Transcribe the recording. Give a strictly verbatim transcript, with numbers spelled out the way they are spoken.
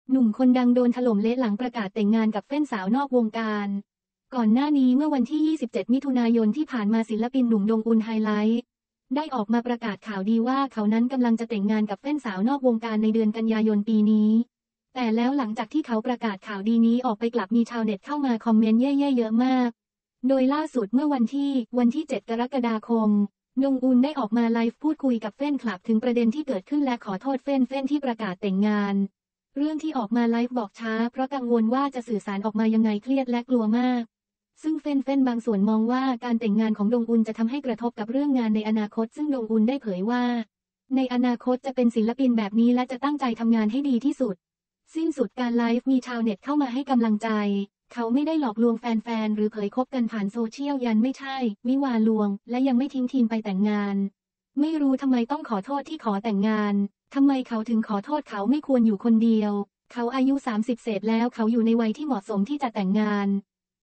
หนุ่มคนดังโดนถล่มเละหลังประกาศแต่งงานกับแฟนสาวนอกวงการก่อนหน้านี้เมื่อวันที่ยี่สิบเจ็ดมิถุนายนที่ผ่านมาศิลปินหนุ่มดงอุนไฮไลท์ได้ออกมาประกาศข่าวดีว่าเขานั้นกำลังจะแต่งงานกับแฟนสาวนอกวงการในเดือนกันยายนปีนี้แต่แล้วหลังจากที่เขาประกาศข่าวดีนี้ออกไปกลับมีชาวเน็ตเข้ามาคอมเมนต์แย่ๆเยอะมากโดยล่าสุดเมื่อวันที่วันที่เจ็ดกรกฎาคมดงอุนได้ออกมาไลฟ์พูดคุยกับแฟนคลับถึงประเด็นที่เกิดขึ้นและขอโทษแฟนๆที่ประกาศแต่งงานเรื่องที่ออกมาไลฟ์บอกช้าเพราะกังวลว่าจะสื่อสารออกมายังไงเครียดและกลัวมากซึ่งแฟนๆบางส่วนมองว่าการแต่งงานของดงอุนจะทำให้กระทบกับเรื่องงานในอนาคตซึ่งดงอุนได้เผยว่าในอนาคตจะเป็นศิลปินแบบนี้และจะตั้งใจทำงานให้ดีที่สุดสิ้นสุดการไลฟ์มีชาวเน็ตเข้ามาให้กำลังใจเขาไม่ได้หลอกลวงแฟนๆหรือเผยคบกันผ่านโซเชียลยันไม่ใช่วิวาลวงและยังไม่ทิ้งทีมไปแต่งงานไม่รู้ทำไมต้องขอโทษที่ขอแต่งงานทำไมเขาถึงขอโทษเขาไม่ควรอยู่คนเดียวเขาอายุสามสิบเศษแล้วเขาอยู่ในวัยที่เหมาะสมที่จะแต่งงาน